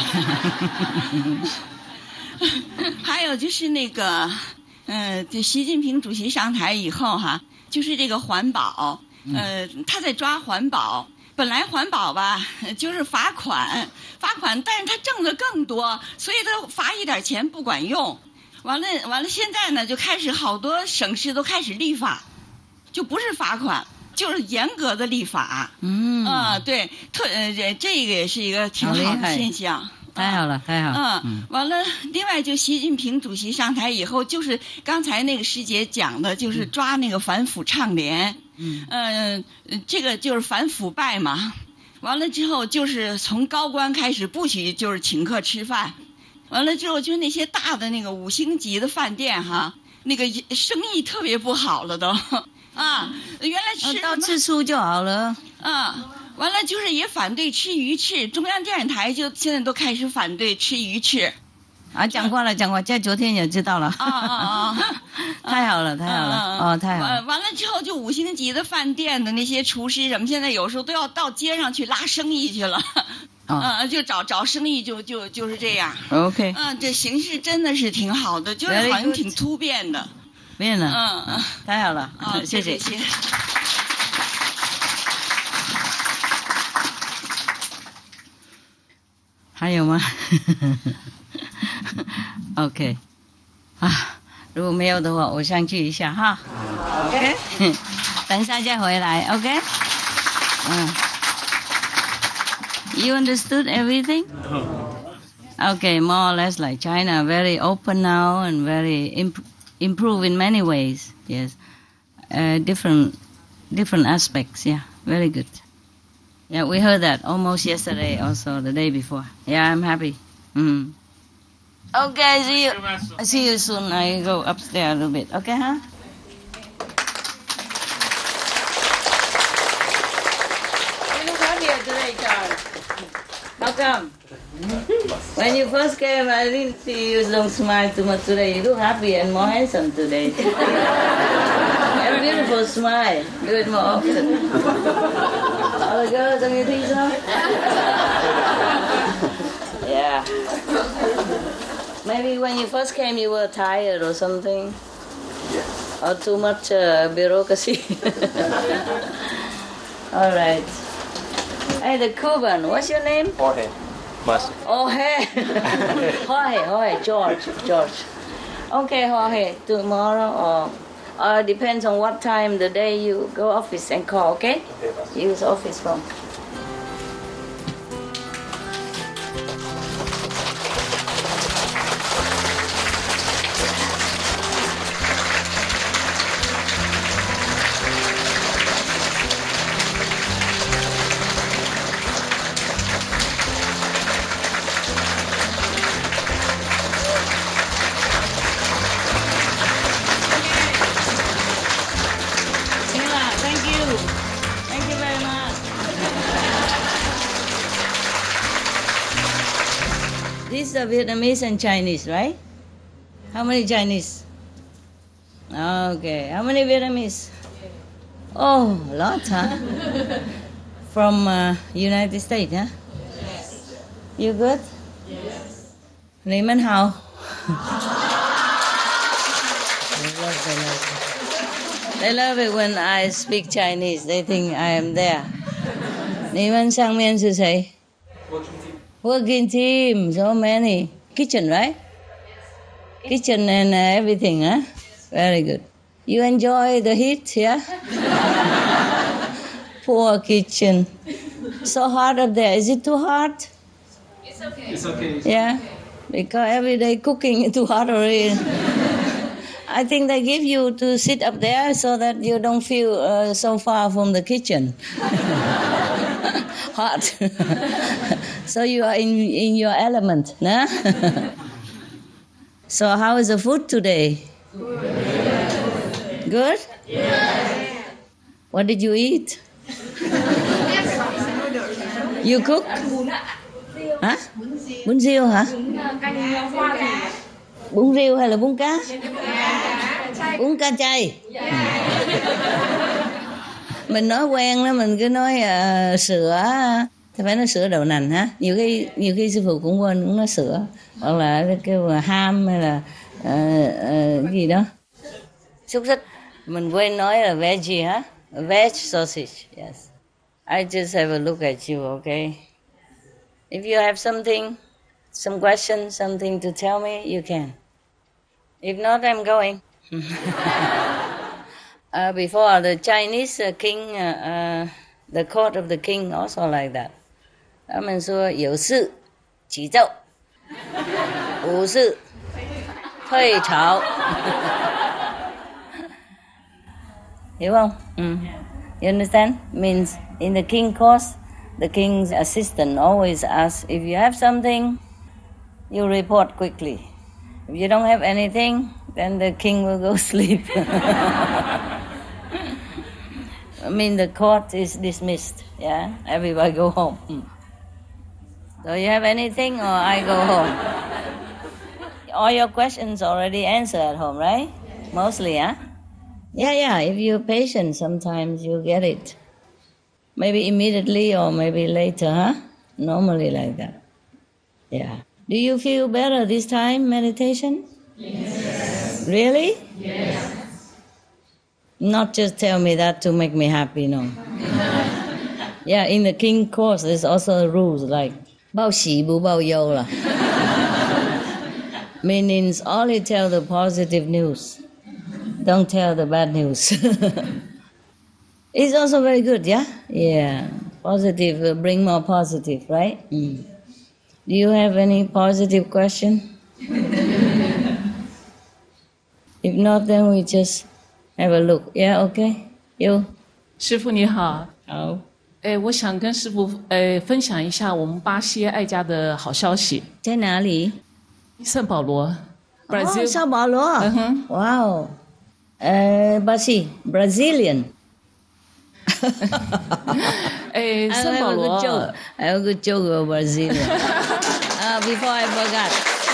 还有就是那个，呃，就习近平主席上台以后哈，就是这个环保，呃，他在抓环保。本来环保吧，就是罚款，罚款，但是他挣的更多，所以他罚一点钱不管用。完了，完了，现在呢，就开始好多省市都开始立法，就不是罚款。就是严格的立法， 嗯啊，对，特呃这这个也是一个挺好的现象， 太好了，太好了， 嗯，完了，另外就习近平主席上台以后，就是刚才那个师姐讲的，就是抓那个反腐倡廉， 嗯， 呃，这个就是反腐败嘛，完了之后就是从高官开始不许就是请客吃饭，完了之后就那些大的那个五星级的饭店哈，那个生意特别不好了都。啊，原来吃到吃素就好了。 啊，完了就是也反对吃鱼翅，中央电视台就现在都开始反对吃鱼翅。 啊，讲过了，讲过，在昨天也知道了。 啊啊啊！ 太好了，太好了， 啊、 哦，太好了。 完完了之后，就五星级的饭店的那些厨师什么，现在有时候都要到街上去拉生意去了。 啊、 哦，就找找生意就，就就就是这样。 OK。 嗯，这形势真的是挺好的，就是好像挺突变的。 变了， 嗯嗯， 太好了， 啊， 谢谢。 谢谢。 还有吗？OK， 啊，如果没有的话，我上去一下哈。OK， 等一下再回来。OK， 嗯。You understood everything? Okay, more or less like China, very open now and very imp- improve in many ways. Yes, uh, different different aspects. Yeah, very good. Yeah, we heard that almost yesterday, also the day before. Yeah, I'm happy. Mm. Okay, see you. See you soon. I go upstairs a little bit. Okay, huh? You look happier today, Charles. How come? When you first came, I didn't see you don't smile too much today. You look happy and more handsome today. A beautiful smile. Do it more often. All the girls, don't you think so? Yeah. Maybe when you first came, you were tired or something. Or too much uh, bureaucracy. All right. Hey, the Cuban, what's your name? Jorge. Mas. Jorge. Jorge, Jorge, George, George. Okay, Jorge, tomorrow or, or depends on what time the day you go office and call, okay? Okay, use office phone. These are Vietnamese and Chinese, right? How many Chinese? Okay. How many Vietnamese? Oh, a lot, huh? From uh, United States, huh? Yes. You good? Yes. 你们好。They love it when I speak Chinese. They think I am there. 你们上面是谁？ Working team, so many. Kitchen, right? Kitchen and uh, everything, huh? Very good. You enjoy the heat, yeah? Poor kitchen. So hot up there. Is it too hot? It's okay. It's okay. Yeah? Because every day cooking is too hot already. I think they give you to sit up there so that you don't feel uh, so far from the kitchen. Hot. So you are in in your element, nah? So how is the food today? Good. Good? Yes. What did you eat? You cook? Hả? Bún riêu hả? Bún riêu hay là bún cá? Bún cá chay. Mình nói quen đó, mình cứ nói uh, sữa, thì phải nói sữa đậu nành hả? Nhiều khi nhiều khi sư phụ cũng quên cũng nói sữa, hoặc là kêu là ham hay là uh, uh, gì đó. Xúc xích, mình quên nói là veggie hả? Veg sausage, yes. I just have a look at you, okay? If you have something, some question, something to tell me, you can. If not, I'm going. Uh, before the Chinese uh, king, uh, uh, the court of the king also like that. 他们说有事起奏，无事退朝，hiểu không? Mm. You understand? Means in the king court, the king's assistant always asks if you have something, you report quickly. If you don't have anything, then the king will go sleep. I mean, the court is dismissed, yeah? Everybody go home. Mm. So you have anything or I go home? All your questions already answered at home, right? Yes. Mostly, huh? Yeah, yeah, if you're patient, sometimes you get it. Maybe immediately or maybe later, huh? Normally like that. Yeah. Do you feel better this time, meditation? Yes. Really? Yes. Not just tell me that to make me happy, no. Yeah, in the king course, there's also rules like bao喜不报忧了 means only tell the positive news, don't tell the bad news. It's also very good, yeah? Yeah. Positive, uh, bring more positive, right? Mm. Do you have any positive question? If not, then we just have a look. Yeah, okay? You? 师父你好。 好。 哎，我想跟师父呃分享一下我们巴西爱家的好消息。 在哪里？ 圣保罗。 哦，圣保罗。嗯哼。哇哦。呃，巴西 ，Brazilian。 哎，圣保罗。 I have a good joke of Brazilian. uh, before I forgot.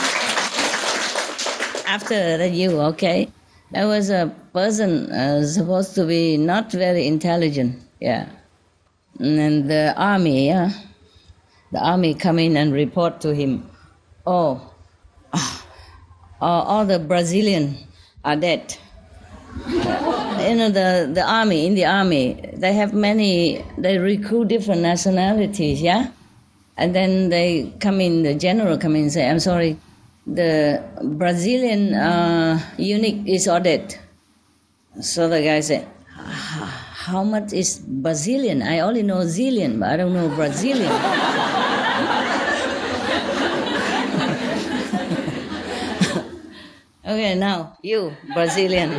After that, you okay? There was a person uh, supposed to be not very intelligent. Yeah. And the army, yeah, the army come in and report to him, oh, uh, all the Brazilian are dead. Uh, you know, the, the army, in the army, they have many, they recruit different nationalities, yeah? And then they come in, the general come in and say, I'm sorry, the Brazilian uh, unit is all dead. So the guy said, how much is Brazilian? I only know zillion, but I don't know Brazilian. Okay, now you, Brazilian.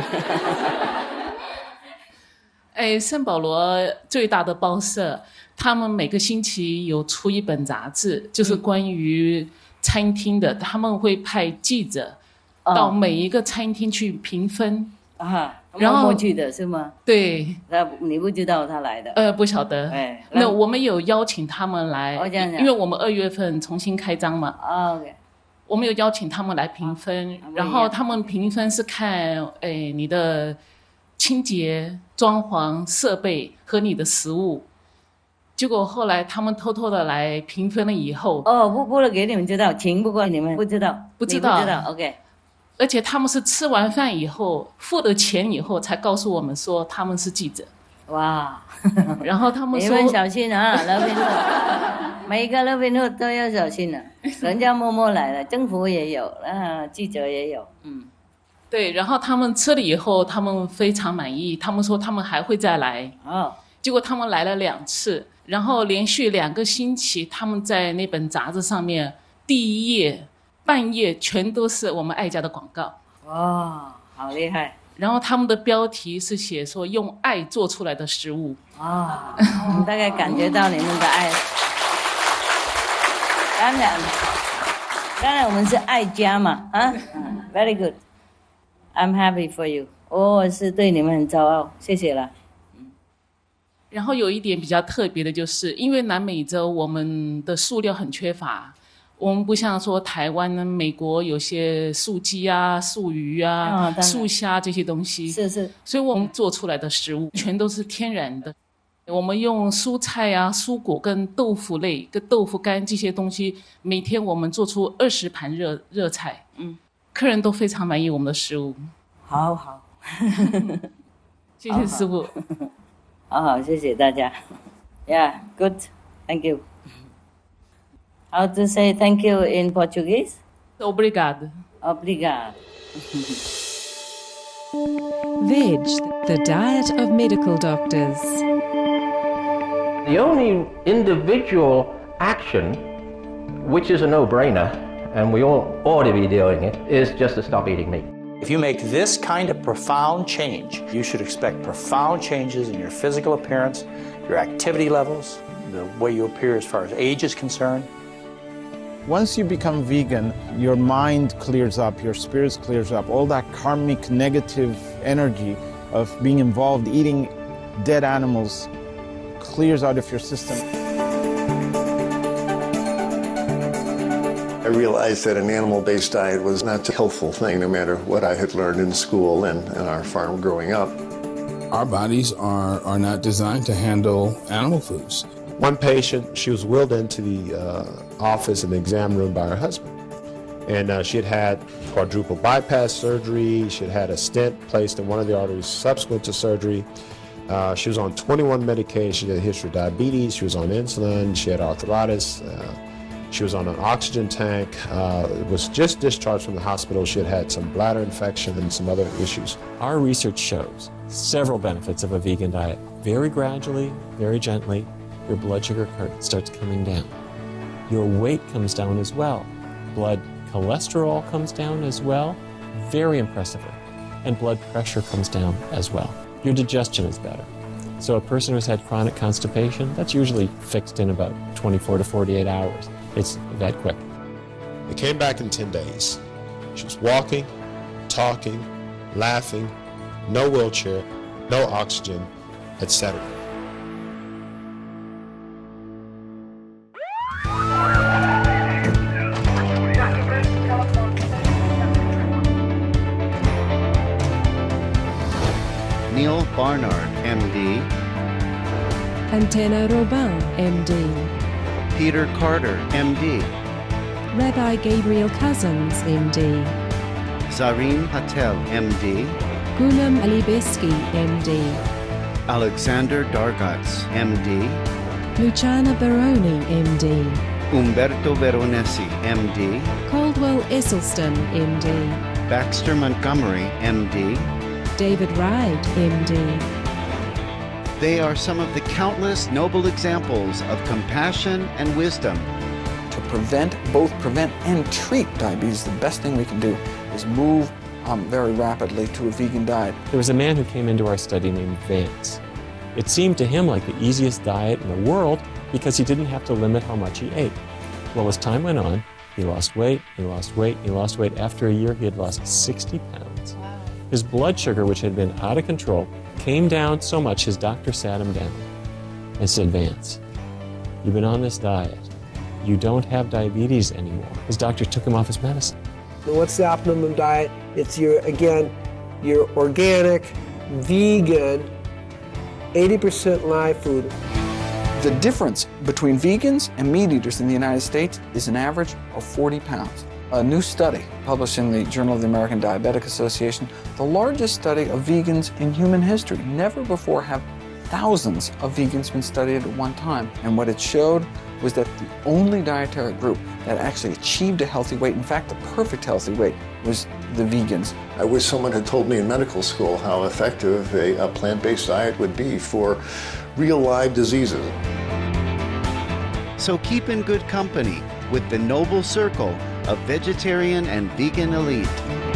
哎，圣保罗最大的报社，他们每个星期有出一本杂志，就是关于餐厅的，他们会派记者到每一个餐厅去评分。 啊。然后默去的是吗？ 对， 他你不知道他来的？ 呃，不晓得。 哎， 那我们有邀请他们来， 哦、这样因为我们二月份重新开张嘛。 哦 ，OK。 我们有邀请他们来评分，哦、然后他们评分是看，哎，你的清洁、装潢、设备和你的食物。结果后来他们偷偷的来评分了以后， 哦，不不了给你们知道，请不过你们不知道， 不知道， 不知道 ，OK。 而且他们是吃完饭以后付了钱以后才告诉我们说他们是记者。 哇！ 然后他们说：“ 你们小心啊，乐平路，每一个乐平路都要小心了、啊。人家默默来了，政府也有，啊，记者也有，嗯。” 对，然后他们吃了以后，他们非常满意，他们说他们还会再来。 哦。 结果他们来了两次，然后连续两个星期，他们在那本杂志上面第一页。半页全都是我们爱家的广告。 哇，好厉害！ 然后他们的标题是写说用爱做出来的食物。 啊、哦，我们大概感觉到你们的爱。当然，当然我们是爱家嘛，啊 ，Very good. I'm happy for you. 我是对你们很骄傲，谢谢了。 然后有一点比较特别的就是，因为南美洲我们的塑料很缺乏。我们不像说台湾、美国有些素鸡啊、素鱼啊、哦、素虾这些东西， 是是， 所以我们做出来的食物全都是天然的。我们用蔬菜啊、蔬果跟豆腐类、跟豆腐干这些东西，每天我们做出二十盘热热菜，嗯，客人都非常满意我们的食物。 好好， 谢谢师父。 好好，谢谢大家。Yeah, good. Thank you. How to say thank you in Portuguese? Obrigado. Obrigado. Veg, the diet of medical doctors. The only individual action, which is a no-brainer, and we all ought to be doing it, is just to stop eating meat. If you make this kind of profound change, you should expect profound changes in your physical appearance, your activity levels, the way you appear as far as age is concerned. Once you become vegan, your mind clears up, your spirits clears up, all that karmic negative energy of being involved eating dead animals clears out of your system. I realized that an animal-based diet was not a helpful thing, no matter what I had learned in school and, and our farm growing up. Our bodies are, are not designed to handle animal foods. One patient, she was wheeled into the uh, office in the exam room by her husband. And uh, she had had quadruple bypass surgery. She had had a stent placed in one of the arteries subsequent to surgery. Uh, she was on twenty-one medications. She had a history of diabetes. She was on insulin. She had arthritis. Uh, She was on an oxygen tank, uh, was just discharged from the hospital. She had had some bladder infection and some other issues. Our research shows several benefits of a vegan diet. Very gradually, very gently, your blood sugar starts coming down. Your weight comes down as well. Blood cholesterol comes down as well, very impressively. And blood pressure comes down as well. Your digestion is better. So a person who's had chronic constipation, that's usually fixed in about twenty-four to forty-eight hours. It's that quick. I came back in ten days. She was walking, talking, laughing, no wheelchair, no oxygen, et cetera. Neil Barnard, M D. Antenna Robin, M D. Peter Carter, M D. Rabbi Gabriel Cousins, M D. Zareen Patel, M D. Gunam Alibeski, M D. Alexander Dargatz, M D. Luciana Baroni, M D. Umberto Veronesi, M D. Caldwell Esselstyn, M D. Baxter Montgomery, M D. David Ride, M D. They are some of the countless noble examples of compassion and wisdom. To prevent, both prevent and treat diabetes, the best thing we can do is move um, very rapidly to a vegan diet. There was a man who came into our study named Vance. It seemed to him like the easiest diet in the world because he didn't have to limit how much he ate. Well, as time went on, he lost weight, he lost weight, he lost weight. After a year, he had lost sixty pounds. His blood sugar, which had been out of control, came down so much his doctor sat him down and said, Vance, you've been on this diet. You don't have diabetes anymore. His doctor took him off his medicine. What's the optimum diet? It's your, again, your organic, vegan, eighty percent live food. The difference between vegans and meat eaters in the United States is an average of forty pounds. A new study published in the Journal of the American Diabetic Association, the largest study of vegans in human history. Never before have thousands of vegans been studied at one time. And what it showed was that the only dietary group that actually achieved a healthy weight, in fact, the perfect healthy weight, was the vegans. I wish someone had told me in medical school how effective a, a plant-based diet would be for real live diseases. So keep in good company with the noble circle of vegetarian and vegan elite.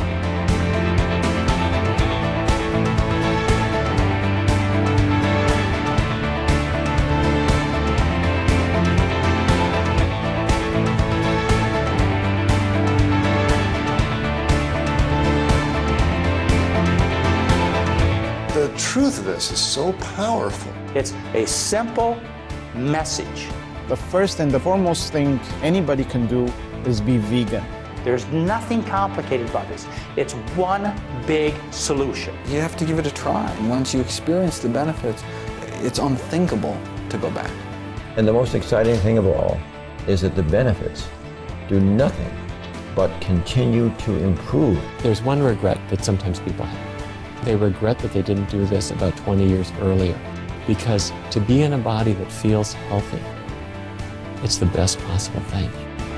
The truth of this is so powerful. It's a simple message. The first and the foremost thing anybody can do is be vegan. There's nothing complicated about this. It's one big solution. You have to give it a try. And once you experience the benefits, it's unthinkable to go back. And the most exciting thing of all is that the benefits do nothing but continue to improve. There's one regret that sometimes people have. They regret that they didn't do this about twenty years earlier, because to be in a body that feels healthy, it's the best possible thing.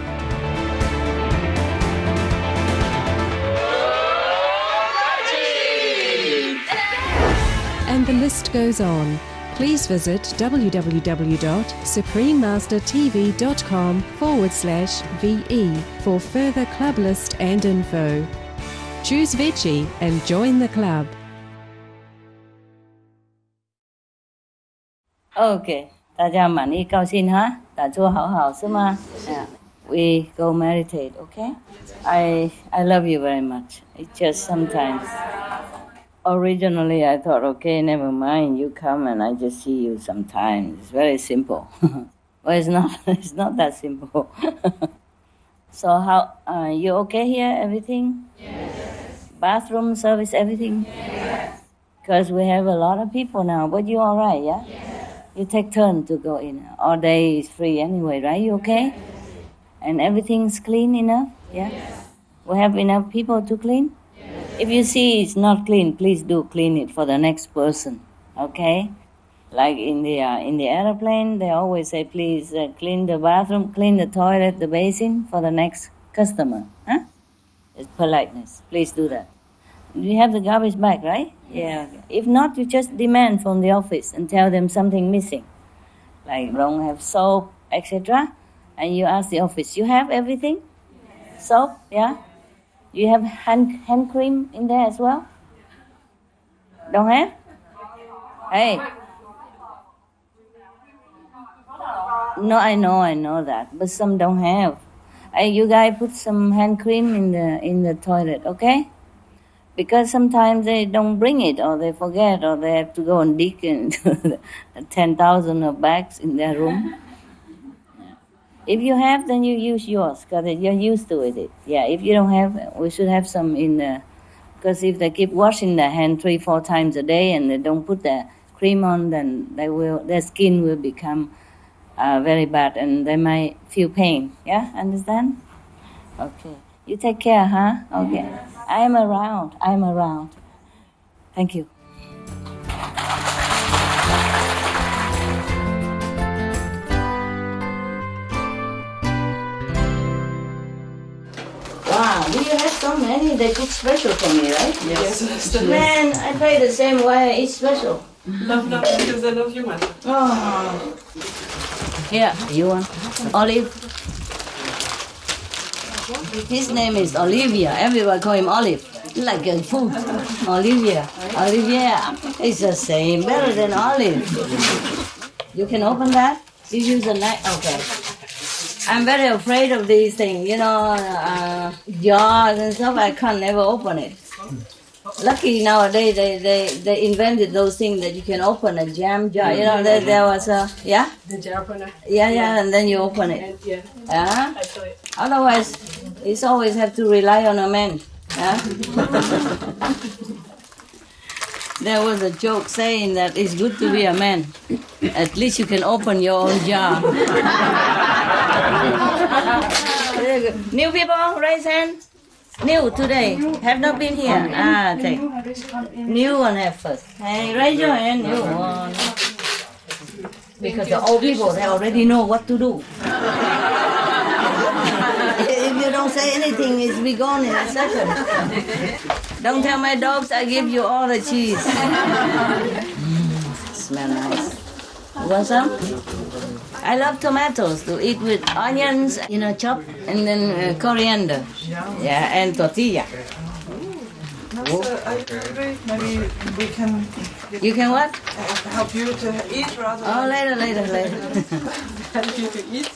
And the list goes on. Please visit www.suprememastertv.com forward slash VE for further club list and info. Choose Veggie and join the club. Okay. 大家满意高兴哈，打坐好好是吗？ Yeah. We go meditate, okay? I I love you very much. It's just sometimes. Originally, I thought, okay, never mind. You come and I just see you sometimes. It's very simple. Well, it's not. It's not that simple. So how? Uh, you okay here? Everything? Yes. Bathroom service, everything? Yes. Because we have a lot of people now. But you all right? Yeah. Yes. You take turn to go in. All day is free anyway, right? You okay? And everything's clean enough? Yeah? Yes. We have enough people to clean? Yes. If you see it's not clean, please do clean it for the next person, okay? Like in the uh, in the airplane, they always say, please uh, clean the bathroom, clean the toilet, the basin for the next customer. Huh? It's politeness. Please do that. You have the garbage bag, right? Yeah. Okay. If not, you just demand from the office and tell them something missing. Like don't have soap, et cetera. And you ask the office, you have everything? Yes. Soap, yeah? You have hand, hand cream in there as well? Don't have? Hey. No, I know, I know that. But some don't have. Hey, you guys put some hand cream in the in the toilet, okay? Because sometimes they don't bring it, or they forget, or they have to go and dig into ten thousand of bags in their room. If you have, then you use yours, because you're used to it. Yeah, if you don't have, we should have some in the... Because if they keep washing their hand three, four times a day, and they don't put their cream on, then they will, their skin will become uh, very bad, and they might feel pain. Yeah, understand? Okay. You take care, huh? Okay. I am around. I am around. Thank you. Wow, do you have so many? They cook special for me, right? Yes. yes. Man, I pay the same way. It's special. No, no, because I love you, man. Oh. Here, you want olive? His name is Olivia. Everyone call him Olive. Like a food. Olivia. Olivia. It's the same. Better than Olive. You can open that? You use a knife? Okay. I'm very afraid of these things. You know, uh, jars and stuff. I can't never open it. Lucky nowadays they, they, they invented those things that you can open a jam jar. You know, there, there was a, yeah? The jar opener. Yeah, yeah, and then you open it. And, yeah. Yeah? Otherwise, it's always have to rely on a man. Yeah? There was a joke saying that it's good to be a man. At least you can open your own jar. New people, raise hands. New today, have not been here. Ah, take. New one have first. Hey, raise your hand, new one. Because the old people, they already know what to do. If you don't say anything, it's be gone in a second. Don't tell my dogs I give you all the cheese. Mm, smell nice. You want some? I love tomatoes to eat with onions, you know, chopped, and then uh, coriander. Yeah, and tortilla. Master, are you hungry? Maybe we can... You can what? Help you to eat rather Oh, later, later, later. help you to eat.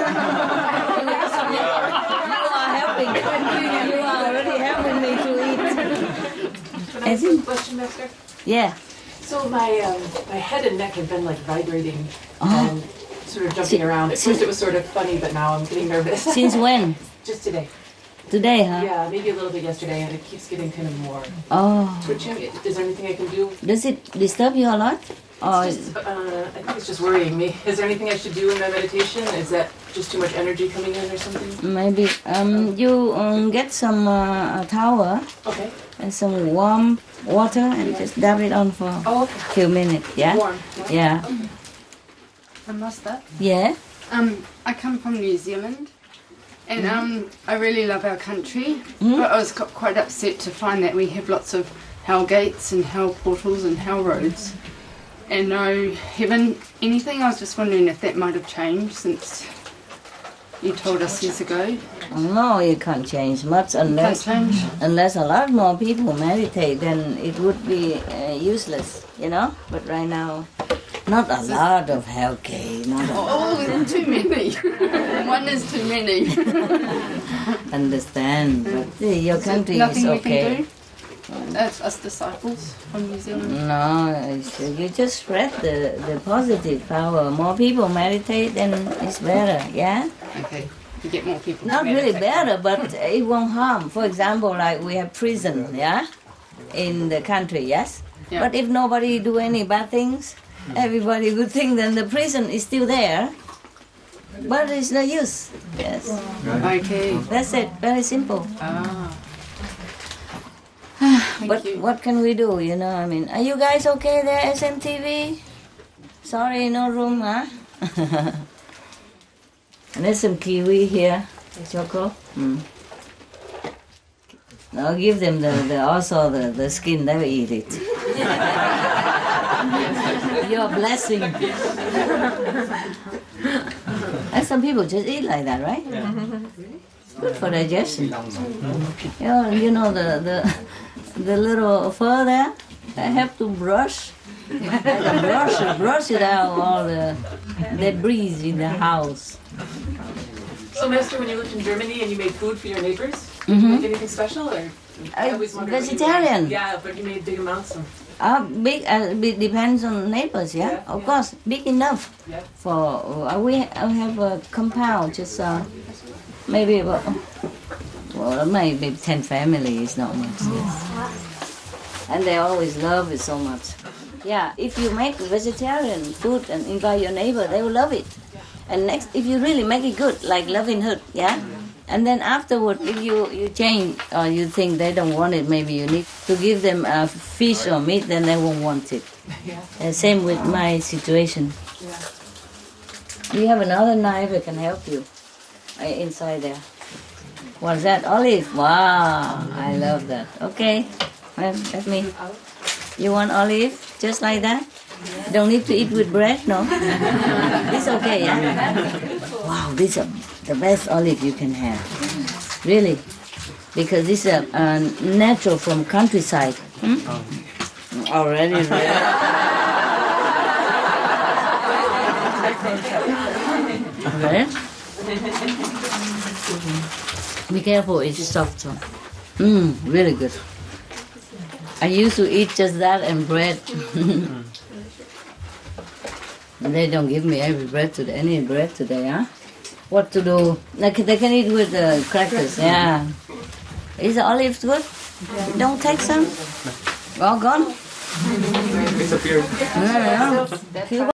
You are helping. You are already helping me to eat. Can I ask you a question, Master? Yeah. So my um, my head and neck have been like vibrating Oh. and sort of jumping around. At first it was sort of funny, but now I'm getting nervous. Since when? Just today. Today, huh? Yeah, maybe a little bit yesterday, and it keeps getting kind of more Oh. twitching. Is there anything I can do? Does it disturb you a lot? Or It's just, uh, I think it's just worrying me. Is there anything I should do in my meditation? Is that just too much energy coming in or something? maybe um, you um, get some uh, a towel Okay. and some warm water and just dab it on for Oh, okay. a few minutes. Yeah. Warm. Yeah. I must that. Yeah. Um, I come from New Zealand, and Mhm. um, I really love our country. Mhm. But I was got quite upset to find that we have lots of hell gates and hell portals and hell roads, and no heaven anything. I was just wondering if that might have changed since you told us years ago. No, you can't change much unless Can't change. unless a lot more people meditate. Then it would be uh, useless, you know. But right now, not a lot of hellgate. Not a Oh, there's too many. One is too many. understand, but uh, your Is there country is nothing we okay. can do? That's us disciples from New Zealand. No, it's, you just spread the, the positive power. More people meditate, then it's better, yeah? Okay, you get more people. to Not really meditate. better, but it won't harm. For example, like we have prison, yeah? In the country, yes? Yeah. But if nobody do any bad things, everybody would think then the prison is still there. But it's no use, yes. Okay. That's it, very simple. Ah. But what can we do, you know? I mean, are you guys okay there, S M T V? Sorry, no room, huh? And there's some kiwi here, choco. Mm. I'll give them the, the also the, the skin, they will eat it. Your blessing. And some people just eat like that, right? Good for digestion. You know, you know the, the, the little fur there, I have to brush. I brush, brush it out all the debris in the house. So, Master, when you lived in Germany and you made food for your neighbors, did Mhm. you make anything special? Or I always wondered what you vegetarian. made. Yeah, but you made big amounts of. Uh, big, uh, it depends on neighbors, yeah? Yeah, of yeah. course, big enough. Yeah. For, uh, we I have a compound, just uh, maybe about, well, maybe ten families, not much, yes. And they always love it so much. Yeah, if you make vegetarian food and invite your neighbor, they will love it. And next, if you really make it good, like Loving Hood, yeah? And then afterward, if you, you change or you think they don't want it, maybe you need to give them uh, fish or meat, then they won't want it. Yeah. Uh, same with my situation. Yeah. We have another knife that can help you uh, inside there. What's that? Olive. Wow, I love that. Okay, let, let me. You want olive? Just like that? Don't need to eat with bread, no? It's okay, yeah? Wow, these are the best olive you can have. Really. Because this is uh, uh, natural from countryside. Hmm? Already red. Red? Be careful, it's soft. Mmm, really good. I used to eat just that and bread. They don't give me every bread today, any bread today, huh? What to do? Like they can eat with the crackers, yeah. Is the olive good? Yeah. Don't take some? All gone? Disappeared. Yeah, yeah.